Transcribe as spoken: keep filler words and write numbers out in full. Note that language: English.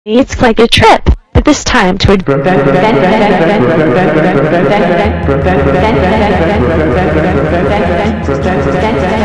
It's like a trip, but this time to a